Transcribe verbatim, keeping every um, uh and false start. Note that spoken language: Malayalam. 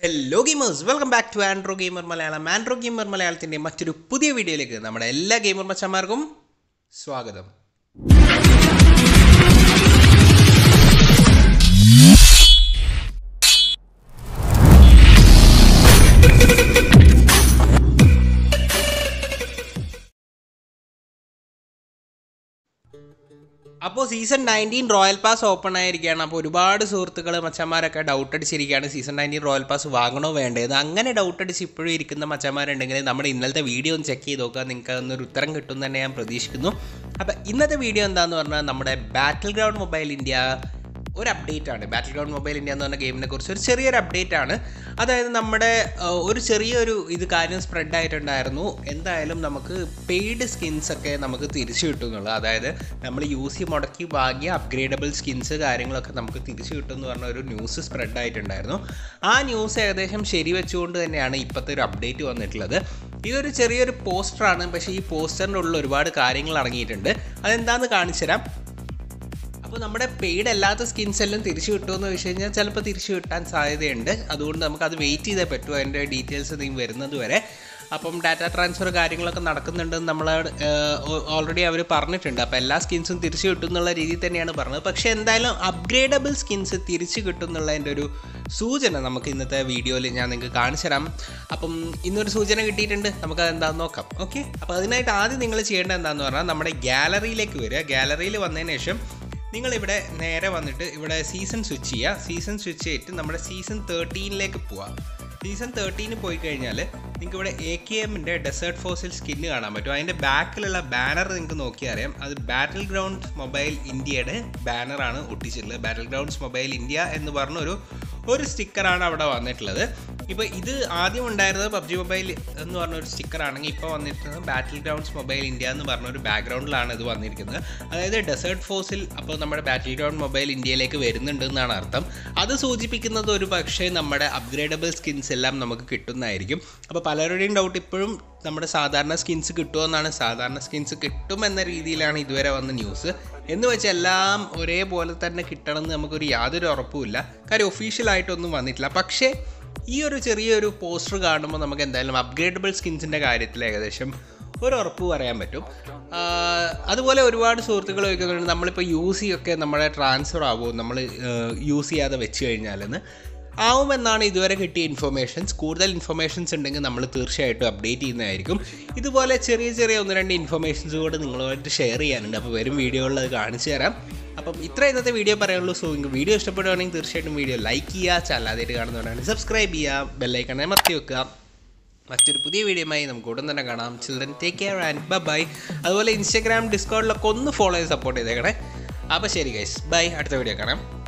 Hello gamers, welcome back to Andro Gamer Malayalam. Andro Gamer മലയാളത്തിന്റെ മറ്റൊരു പുതിയ വീഡിയോയിലേക്ക് നമ്മുടെ എല്ലാ ഗെയിമർ മച്ചന്മാർക്കും സ്വാഗതം. അപ്പോൾ season nineteen royal pass open ആയിരിക്കുകയാണ്. അപ്പോൾ ഒരുപാട് സുഹൃത്തുക്കൾ മച്ചന്മാരൊക്കെ ഡൗട്ട് അടിച്ചിരിക്കുകയാണ് സീസൺ നയൻറ്റീൻ റോയൽ പാസ് വാങ്ങണോ വേണ്ടത്. അങ്ങനെ ഡൗട്ട് അടിച്ച് ഇപ്പോഴും ഇരിക്കുന്ന മച്ചന്മാരുണ്ടെങ്കിൽ നമ്മുടെ ഇന്നലത്തെ വീഡിയോ ഒന്ന് ചെക്ക് ചെയ്ത് നോക്കുക, നിങ്ങൾക്ക് അതൊന്നൊരു ഉത്തരം കിട്ടും തന്നെ ഞാൻ പ്രതീക്ഷിക്കുന്നു. അപ്പോൾ ഇന്നത്തെ വീഡിയോ എന്താണെന്ന് പറഞ്ഞാൽ നമ്മുടെ ബാറ്റിൽ ഗ്രൗണ്ട് മൊബൈൽ ഇന്ത്യ ഒരു അപ്ഡേറ്റ് ആണ്. ബാറ്റിൽ ഗ്രൗണ്ട് മൊബൈൽ ഇന്ത്യ എന്ന് പറഞ്ഞ ഗെയിമിനെ കുറിച്ച് ഒരു ചെറിയൊരു അപ്ഡേറ്റ് ആണ്. അതായത് നമ്മുടെ ഒരു ചെറിയൊരു ഇത് കാര്യം സ്പ്രെഡ് ആയിട്ടുണ്ടായിരുന്നു. എന്തായാലും നമുക്ക് പെയ്ഡ് സ്കിൻസ് ഒക്കെ നമുക്ക് തിരിച്ചു കിട്ടും എന്നുള്ളത്. അതായത് നമ്മൾ യൂസ് ചെയ്ത് മുടക്കി വാങ്ങിയ അപ്ഗ്രേഡബിൾ സ്കിൻസ് കാര്യങ്ങളൊക്കെ നമുക്ക് തിരിച്ചു കിട്ടും എന്ന് പറഞ്ഞ ഒരു ന്യൂസ് സ്പ്രെഡ് ആയിട്ടുണ്ടായിരുന്നു. ആ ന്യൂസ് ഏകദേശം ശരി വെച്ചുകൊണ്ട് തന്നെയാണ് ഇപ്പോഴത്തെ ഒരു അപ്ഡേറ്റ് വന്നിട്ടുള്ളത്. ഇതൊരു ചെറിയൊരു പോസ്റ്ററാണ്, പക്ഷേ ഈ പോസ്റ്ററിൻ്റെ ഉള്ളിൽ ഒരുപാട് കാര്യങ്ങൾ അടങ്ങിയിട്ടുണ്ട്. അതെന്താണെന്ന് കാണിച്ചു തരാം. അപ്പോൾ നമ്മുടെ പെയ്ഡ് അല്ലാത്ത സ്കിൻസ് എല്ലാം തിരിച്ചു കിട്ടുമെന്ന് വെച്ച് കഴിഞ്ഞാൽ ചിലപ്പോൾ തിരിച്ചു കിട്ടാൻ സാധ്യതയുണ്ട്. അതുകൊണ്ട് നമുക്കത് വെയിറ്റ് ചെയ്തേ പറ്റൂ, അതിൻ്റെ ഡീറ്റെയിൽസ് എന്തെങ്കിലും വരുന്നത് വരെ. അപ്പം ഡാറ്റ ട്രാൻസ്ഫർ കാര്യങ്ങളൊക്കെ നടക്കുന്നുണ്ടെന്ന് നമ്മൾ ഓൾറെഡി അവർ പറഞ്ഞിട്ടുണ്ട്. അപ്പോൾ എല്ലാ സ്കിൻസും തിരിച്ചു കിട്ടും എന്നുള്ള രീതിയിൽ തന്നെയാണ് പറഞ്ഞത്. പക്ഷേ എന്തായാലും അപ്ഗ്രേഡബിൾ സ്കിൻസ് തിരിച്ചു കിട്ടും എന്നുള്ളതിൻ്റെ ഒരു സൂചന നമുക്ക് ഇന്നത്തെ വീഡിയോയിൽ ഞാൻ നിങ്ങൾക്ക് കാണിച്ചു തരാം. അപ്പം ഇന്നൊരു സൂചന കിട്ടിയിട്ടുണ്ട്, നമുക്കത് എന്താണെന്ന് നോക്കാം. ഓക്കെ, അപ്പോൾ അതിനായിട്ട് ആദ്യം നിങ്ങൾ ചെയ്യേണ്ടത് എന്താണെന്ന് പറഞ്ഞാൽ നമ്മുടെ ഗാലറിയിലേക്ക് വരിക. ഗാലറിയിൽ വന്നതിന് ശേഷം നിങ്ങളിവിടെ നേരെ വന്നിട്ട് ഇവിടെ സീസൺ സ്വിച്ച് ചെയ്യുക. സീസൺ സ്വിച്ച് ചെയ്തിട്ട് നമ്മുടെ സീസൺ തേർട്ടീനിലേക്ക് പോവാം. സീസൺ തേർട്ടീന് പോയി കഴിഞ്ഞാൽ നിങ്ങൾക്ക് ഇവിടെ എ കെ എമ്മിൻ്റെ ഡെസേർട്ട് ഫോസിൽ സ്കിന്ന് കാണാൻ പറ്റും. അതിൻ്റെ ബാക്കിലുള്ള ബാനർ നിങ്ങൾക്ക് നോക്കിയാൽ അറിയാം, അത് ബാറ്റിൽ ഗ്രൗണ്ട്സ് മൊബൈൽ ഇന്ത്യയുടെ ബാനറാണ് ഒട്ടിച്ചിട്ടുള്ളത്. ബാറ്റിൽ ഗ്രൗണ്ട്സ് മൊബൈൽ ഇന്ത്യ എന്ന് പറഞ്ഞൊരു ഒരു സ്റ്റിക്കറാണ് അവിടെ വന്നിട്ടുള്ളത്. ഇപ്പോൾ ഇത് ആദ്യം ഉണ്ടായിരുന്നത് പബ്ജി മൊബൈൽ എന്ന് പറഞ്ഞൊരു സ്റ്റിക്കറാണെങ്കിൽ ഇപ്പോൾ വന്നിട്ടുള്ളത് ബാറ്റിൽ ഗ്രൗണ്ട്സ് മൊബൈൽ ഇന്ത്യ എന്ന് പറഞ്ഞൊരു ബാക്ക്ഗ്രൗണ്ടിലാണ് ഇത് വന്നിരിക്കുന്നത്. അതായത് ഡെസേർട്ട് ഫോസിൽ അപ്പോൾ നമ്മുടെ ബാറ്റിൽ ഗ്രൗണ്ട് മൊബൈൽ ഇന്ത്യയിലേക്ക് വരുന്നുണ്ട് എന്നാണ് അർത്ഥം. അത് സൂചിപ്പിക്കുന്നത് ഒരു പക്ഷേ നമ്മുടെ അപ്ഗ്രേഡബിൾ സ്കിൻസ് എല്ലാം നമുക്ക് കിട്ടുന്നതായിരിക്കും. അപ്പോൾ പലരുടെയും ഡൗട്ട് ഇപ്പോഴും നമ്മുടെ സാധാരണ സ്കിൻസ് കിട്ടുമെന്നാണ്. സാധാരണ സ്കിൻസ് കിട്ടുമെന്ന രീതിയിലാണ് ഇതുവരെ വന്ന ന്യൂസ്. എന്ന് വെച്ചാൽ എല്ലാം ഒരേപോലെ തന്നെ കിട്ടണമെന്ന് നമുക്കൊരു യാതൊരു ഉറപ്പുമില്ല. കാര്യം ഒഫീഷ്യലായിട്ടൊന്നും വന്നിട്ടില്ല. പക്ഷേ ഈ ഒരു ചെറിയൊരു പോസ്റ്റർ കാണുമ്പോൾ നമുക്ക് എന്തായാലും അപ്ഗ്രേഡബിൾ സ്കിൻസിൻ്റെ കാര്യത്തിൽ ഏകദേശം ഒരു ഉറപ്പ് പറയാൻ പറ്റും. അതുപോലെ ഒരുപാട് സുഹൃത്തുക്കൾ ചോദിക്കുന്നുണ്ട് നമ്മളിപ്പോൾ യൂസ് ചെയ്യൊക്കെ നമ്മുടെ ട്രാൻസ്ഫർ ആകുമോ നമ്മൾ യൂസ് ചെയ്യാതെ വെച്ച് കഴിഞ്ഞാലെന്ന്. ആവുമെന്നാണ് ഇതുവരെ കിട്ടിയ ഇൻഫർമേഷൻസ്. കൂടുതൽ ഇൻഫർമേഷൻസ് ഉണ്ടെങ്കിൽ നമ്മൾ തീർച്ചയായിട്ടും അപ്ഡേറ്റ് ചെയ്യുന്നതായിരിക്കും. ഇതുപോലെ ചെറിയ ചെറിയ ഒന്ന് രണ്ട് ഇൻഫർമേഷൻസ് കൂടെ നിങ്ങളുമായിട്ട് ഷെയർ ചെയ്യാനുണ്ട്. അപ്പോൾ വരും വീഡിയോകളിൽ അത് കാണിച്ചു തരാം. അപ്പം ഇത്ര ഇന്നത്തെ വീഡിയോ പറയുള്ളൂ. സോ നിങ്ങൾക്ക് വീഡിയോ ഇഷ്ടപ്പെടുകയാണെങ്കിൽ തീർച്ചയായിട്ടും വീഡിയോ ലൈക്ക് ചെയ്യുക, ചാനൽ ആദ്യമായിട്ട് കാണുന്നവരാണെങ്കിൽ സബ്സ്ക്രൈബ് ചെയ്യുക, ബെല്ലൈക്കൺ അമർത്തി വെക്കുക. മറ്റൊരു പുതിയ വീഡിയോയുമായി നമുക്ക് ഉടൻ തന്നെ കാണാം. Children take care and bye. അതുപോലെ ഇൻസ്റ്റാഗ്രാം ഡിസ്കോഡിലൊക്കെ ഒന്ന് ഫോളോ ചെയ്ത് സപ്പോർട്ട് ചെയ്തേക്കണേ. അപ്പോൾ ശരി ഗൈസ്, ബൈ. അടുത്ത വീഡിയോ കാണാം.